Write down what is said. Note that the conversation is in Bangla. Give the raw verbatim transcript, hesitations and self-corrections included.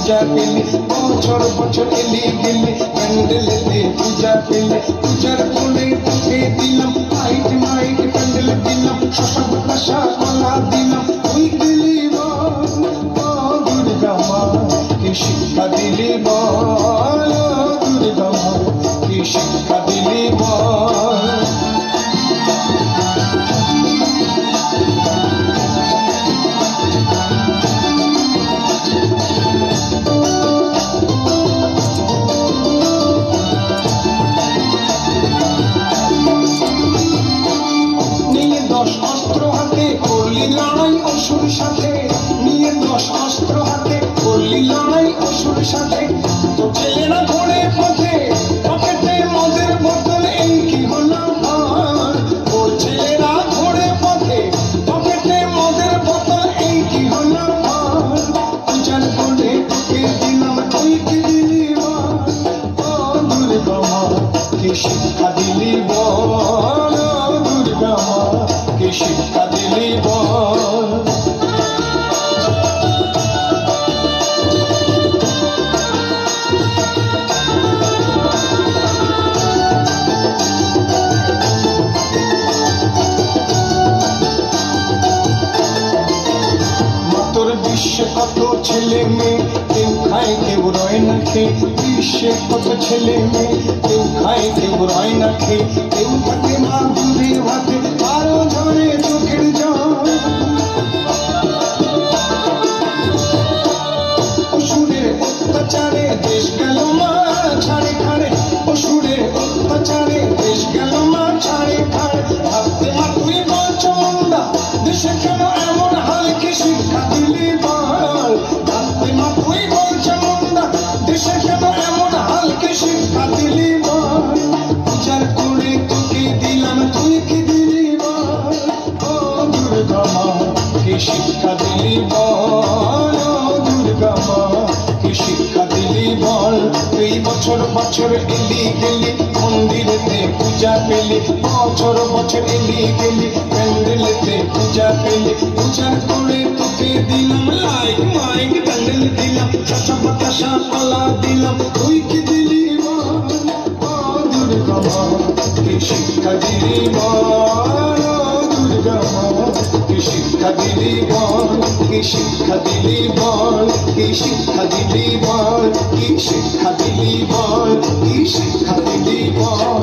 পূজা পেলে বছর বছর এলি গেলে প্যান্ডেলেতে পূজা পেলে পূজার কোলে তোকে দিলাম মাইক মাইক প্যান্ডেল দিলাম শশা বাতাসা কলা দিলাম তুই দিলি বল ও দুর্গা মা কি শিক্ষা দিলি বল ও দুর্গা মা কি শিক্ষা দিলি বল লড়াই অসুর সাথে নিয়ে দশ অস্ত্র হাতে করলি লড়াই অসুর সাথে তো ছেলেরা ঘোড়ে পথে পকেটে মদের বোতল এই কি হলো আর ওর ছেলেরা ঘোড়ে পথে পকেটে মদের বোতল এই কি হলো আর পূজার কোলে তোকে দিলাম তুই কি দিলি ও দুর্গা মা কি শিক্ষা দিলি বল ও দুর্গা মা কি শিক্ষা দিলি বল বিশ্বে কত ছেলে মেয়ে কেউ খায় কেউ রয় না খেয়ে বিশ্বে কত ছেলে মেয়ে কেউ খায় কেউ রয় না খেয়ে কেউ থাকে মা দুধে ভাতে আরো ঝরে চোখের জল অসুরের অত্যাচারে দেশ গেল মা ছাড়ে খাড়ে অসুরের অত্যাচারে দেশ গেল মা ছাড়ে খাড়ে ভাবতে মা তুই বলছ মন্দা দেশে কেন এমন হাল কি শিক্ষা দিলি বল ভাবতে মা তুই বলছ মন্দা দেশে কেন এমন হাল কি শিক্ষা দিলি বল পূজার করে তোকে দিলাম তুই কি দিলি বল ও দুর্গা মা কি শিক্ষা দিলি বল ও দুর্গা মা কি শিক্ষা দিলি বল তুই বছর বছর এলি গেলি মন্দিরেতে পূজা পেলি বছর বছর এলি গেলি প্যান্ডেলেতে পূজা পেলি পূজার করে তোকে দিলাম লাইক মাইক প্যান্ডেল দিলাম শশা বাতাসা কলা দিলাম তুই কি দিলি বল ও দুর্গা মা কি শিক্ষা দিলি বল ও দুর্গা মা কি শিক্ষা দিলি বল কি শিক্ষা দিলি বল কি শিক্ষা দিলি বল কি শিক্ষা দিলি বল কি শিক্ষা দিলি বল